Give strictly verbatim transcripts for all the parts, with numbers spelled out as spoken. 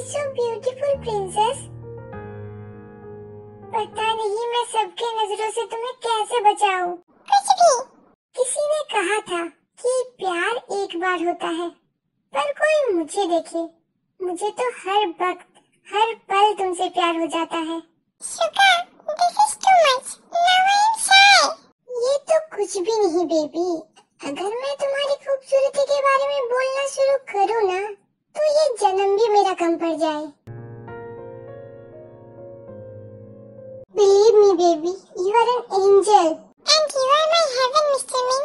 so beautiful princess. पता नहीं मैं सबके नजरों से तुम्हें कैसे बचाऊं। कुछ भी। किसी ने कहा था कि प्यार एक बार होता है, पर कोई मुझे देखे, मुझे तो हर वक्त हर पल तुमसे प्यार हो जाता है। शुका, this is too much. Now I am shy. ये तो कुछ भी नहीं बेबी। अगर मैं तुम्हारी खूबसूरती के बारे में बोलना शुरू करूँ ना, तो ये जन्म भी मेरा कम पड़ जाए। Believe me baby, you are an angel. And you are my heaven, Mister Ming.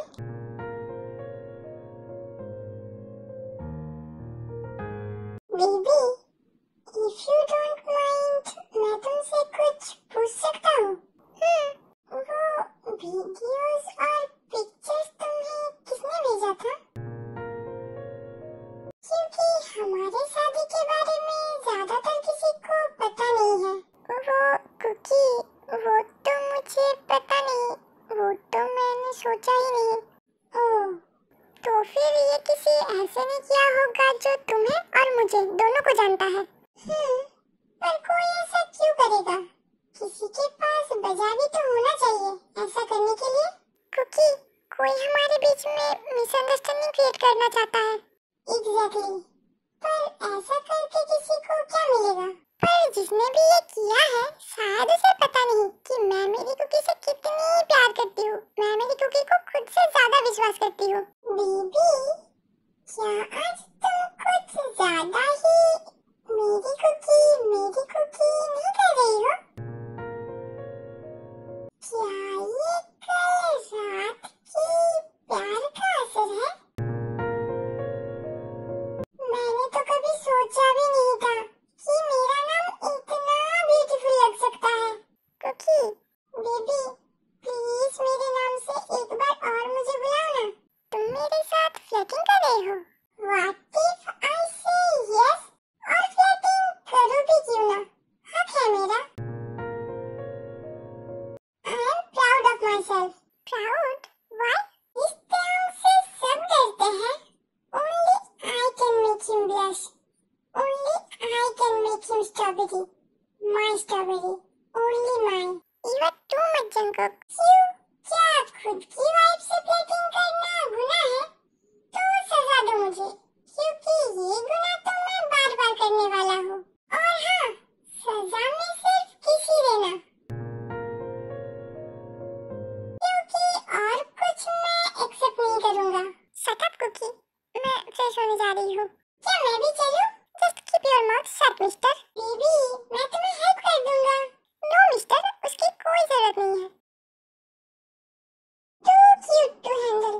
Baby, if you don't mind, मैं तुमसे कुछ पूछ सकता हूँ? हम्म, वो वीडियोस और पिक्चर्स तुम्हें किसने भेजा था? क्योंकि हमारे शादी के बारे में ज्यादातर किसी को पता नहीं है। वो कुकी, वो तो मुझे पता नहीं, वो तो मैंने सोचा ही नहीं। ओह, तो फिर ये किसी ऐसे ने किया होगा जो तुम्हें और मुझे दोनों को जानता है। हम्म, पर कोई ऐसा क्यों करेगा? किसी के पास बजा भी तो होना चाहिए ऐसा करने के लिए। कुकी, कोई हमारे बीच में मिसअंडरस्टैंडिंग क्रिएट करना चाहता है। एग्जैक्टली, पर ऐसा करके किसी को क्या मिलेगा? पर जिसने भी ये किया है, शायद उसे पता नहीं कि मैं मेरी कुकी से कितनी प्यार करती हूँ। मैं मेरी कुकी को खुद से ज्यादा विश्वास करती हूँ। बेबी, क्या आज तुम कुछ ज्यादा ही मेरी कुकी मेरी कुकी नहीं कर रही हो? क्या ये कल रात की प्यार का असर है? मैंने तो कभी सोचा भी नहीं था कि मेरा नाम इतना ब्यूटीफुल लग सकता है। कुकी, बेबी, प्लीज मेरे नाम से एक बार और मुझे बुलाओ ना। तुम मेरे साथ फ्लर्टिंग कर रहे हो? What if I say yes? और फ्लर्टिंग करूँ भी क्यों ना? हक है मेरा। I am proud of myself. Proud? Why? इस तरह से सब डरते हैं। Only I can make him blush. Only I can make him strawberry. My strawberry. Only mine. You are too much, Jungkook. क्यों? क्या खुद की वाइफ से फ्लर्टिंग करना गुनाह है? तो सजा दो मुझे, क्योंकि ये गुनाह तो मैं बार बार करने वाला हूँ। और हाँ, सजा में सिर्फ किसी देना, क्योंकि और कुछ मैं एक्सेप्ट नहीं करूँगा। शट अप कुकी, मैं फ्रेश होने जा रही हूँ। क्या मैं भी चलूँ? Just keep your mouth shut mister. Baby, मैं तुम्हें हेल्प कर दूँगा। नो मिस्टर, उसकी कोई जरूरत नहीं है। Too cute to handle.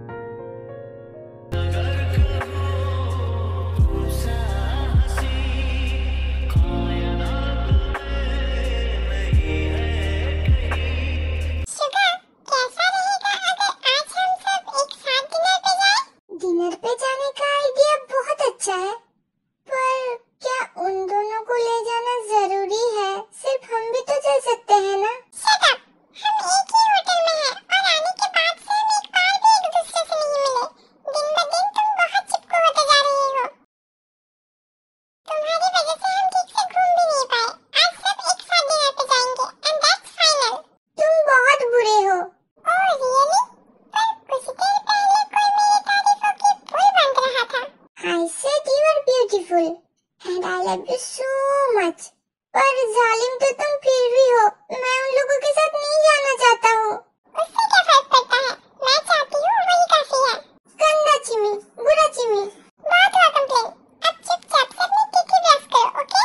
Suga, कैसा रहेगा अगर आज हम सब एक साथ डिनर पे जाएं? डिनर पे जाने का आइडिया बहुत अच्छा है, पर क्या उन दोनों को ले जाना जरूरी है? सिर्फ हम भी तो चल सकते हैं ना? Shut up! हम एक ही होटल में हैं और आने के बाद से हम एक बार भी एक दूसरे से नहीं मिले। दिन ब दिन तुम बहुत चिपको होते जा रही हो। तुम्हारी वजह से हम ठीक से घूम भी नहीं पाए। आज सब एक साथ डिनर पे जाएंगे and that's final. तुम बहुत बुरे हो। Oh really? पर कुछ देर पहले कोई मेरी तारीफों की पुल बन रहा था। I said you are beautiful and I love you so much. पर जालिम तो तुम फिर भी हो। मैं उन लोगों के साथ नहीं जाना चाहता हूँ। उससे क्या फर्क पड़ता है? मैं चाहती हूँ वही काफी है। गंदा चिमी, बुरा चिमी। बहुत हुआ कंप्लेन। अब चुपचाप से अपनी टिकी ब्रश करो, ओके?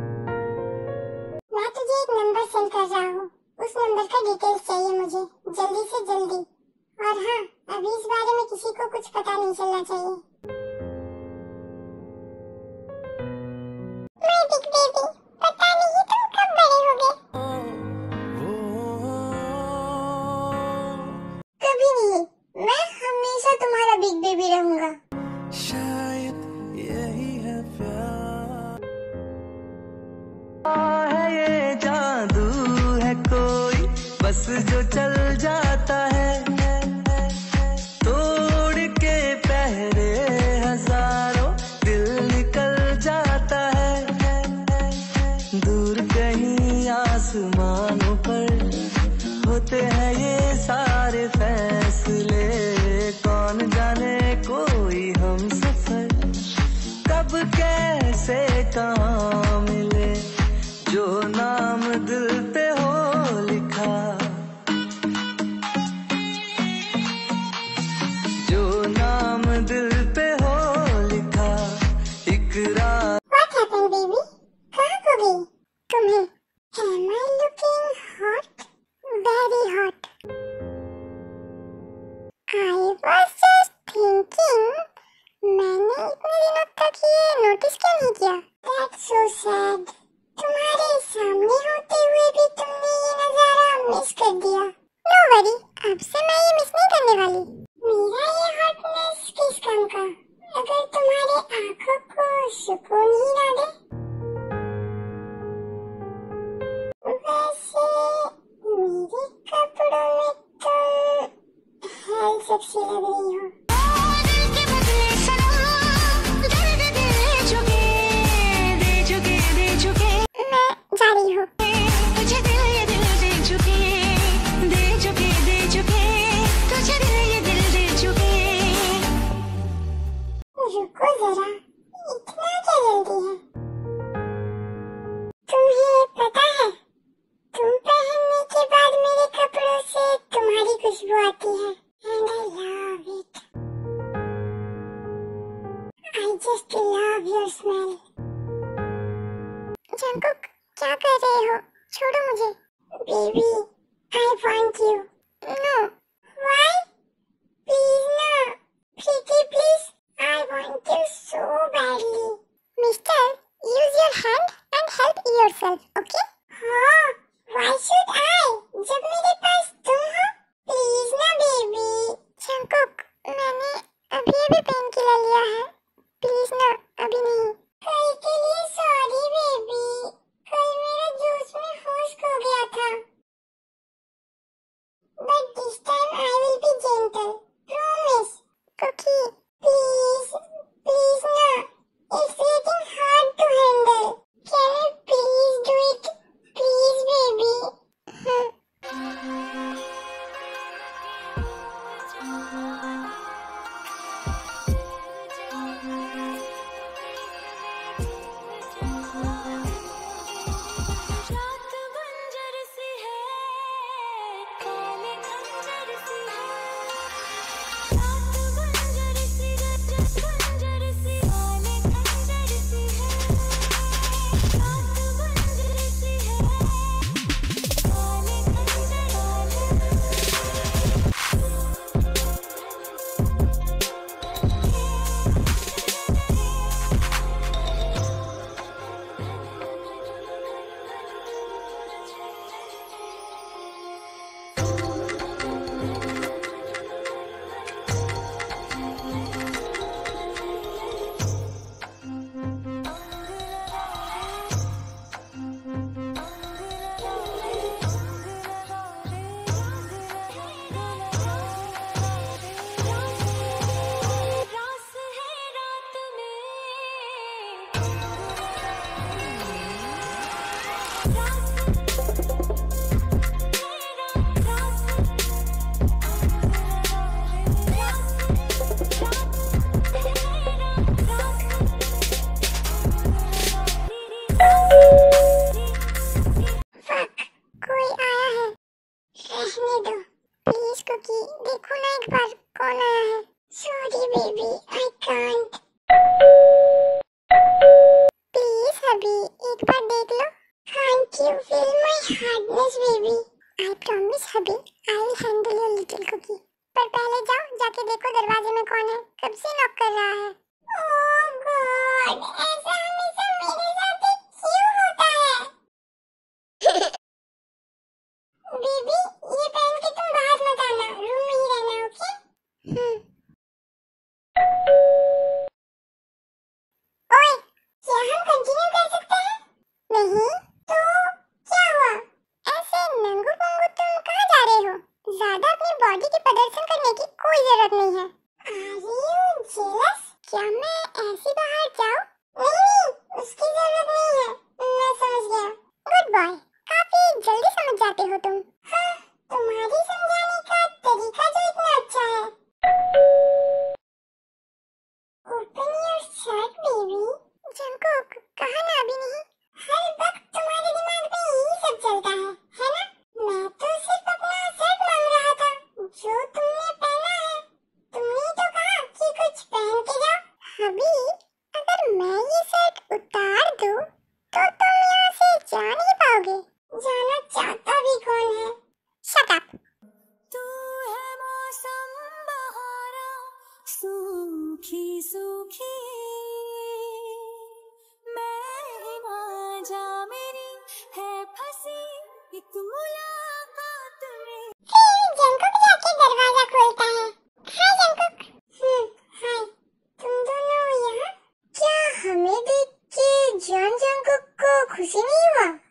मैं तुझे एक नंबर सेंड कर रहा हूँ। उस नंबर का डिटेल्स चाहिए मुझे, जल्दी से जल्दी। और हाँ, अभी इस बारे में किसी को कुछ पता नहीं चलना चाहिए। My big baby, पता नहीं तुम कब बड़े होगे। कभी नहीं, मैं हमेशा तुम्हारा बिग बेबी रहूंगा। शायद यही है प्यार। है ये जादू है कोई, बस जो चल जाता है, तोड़ के पहरे हजारों दिल निकल जाता है। ऐसे कहाँ मिले जो नाम दिल पे हो लिखा, जो नाम दिल पे हो लिखा इकरार। What happened, baby? कहाँ खो गई? तुम्हें? Am I looking hot? Very hot. I was just thinking. मैंने इतने दिनों तक ये नोटिस क्यों नहीं किया? That's so sad. तुम्हारे सामने होते हुए भी तुमने ये नजारा मिस कर दिया। No worry, अब से मैं ये मिस नहीं करने वाली। मेरा ये हॉटनेस किस काम का, अगर तुम्हारे आंखों को सुकून ही ना दे। वैसे मेरे कपड़ों में तुम हेल सेक्सी लग रही हो। मैं जा रही हूँ। तुझे दिल ये दिल दे चुके, दे चुके, दे चुके, तुझे दिल ये दिल दे चुके। रुको जरा, इतना क्या जल्दी है? तुम्हें पता है, तुम पहनने के बाद मेरे कपड़ों से तुम्हारी खुशबू आती है। And I love it. I just love your smell. Jungkook, क्या कर रहे हो? छोड़ो मुझे। Baby, I want you. No. Why? Please no. Pretty, please. I want you so badly. Mister, use your hand and help yourself, okay? हाँ, why should I? जब मेरे पास तुम हो? Please ना baby. जंकुक, मैंने अभी अभी पेन किलर लिया है। Please ना, अभी नहीं। कल के लिए sorry baby. कल मेरा जोश में होश खो गया था। But this time I will be gentle. Promise. Cookie. Please, please na. It's getting hard to handle. Can you please do it? Please, baby. Hmm. रात बंजर सी है, काले खंजर सी है। रात बंजर सी, गजब बंजर सी, काले खंजर सी है। रात बंजर सी है, काले रास है रात में, रास Fuck, कोई आया है। रहने दो। Please कुकी, देखो ना एक बार कौन आया है। Sorry baby, I can't. Please अभी एक बार देख लो। Can't you feel my hardness baby? I promise अभी I'll handle your little cookie. पर पहले जाओ, जाके देखो दरवाजे में कौन है। कब से नॉक कर रहा है। Oh God, ऐसा हमेशा मेरे साथ ही क्यों होता है? बेबी, ये पहन के तुम बाहर मत आना, रूम में ही रहना, ओके? हम्म। ओए, क्या हम कंटिन्यू कर सकते हैं? नहीं? तो क्या हुआ? ऐसे नंगू पंगू तुम कहाँ जा रहे हो? ज्यादा अपनी बॉडी की प्रदर्शन करने की कोई जरूरत नहीं है। Are you jealous? क्या मैं ऐसी बाहर जाऊँ? नहीं नहीं, उसकी जरूरत नहीं है। मैं समझ गया। गुड बॉय, काफी जल्दी समझ जाते हो तुम। हाँ, तुम्हारी समझाने का तरीका जो इतना अच्छा है। Open your shirt, baby. Jungkook कहा ना अभी नहीं। हर वक्त तुम्हारे दिमाग में यही सब चलता है है ना? मैं तो सिर्फ अपना सेट मांग रहा था जो तुमने पहना है। तुमने तो कहा कि कुछ पहन के जाओ। अभी अगर मैं ये सेट उतार दूं तो तुम यहाँ से जा नहीं पाओगे। जाना चाहता भी कौन है? Shut up. तू है मौसम बहारा सूखी सूखी मैं ना जा मेरी है फंसी एक मुलाकात में। फिर जंकुक जाके दरवाजा खोलता है। Hi Jungkook. Hmm hi. तुम दोनों यहाँ? क्या हमें देख के जॉन जंकुक को खुशी नहीं हुआ?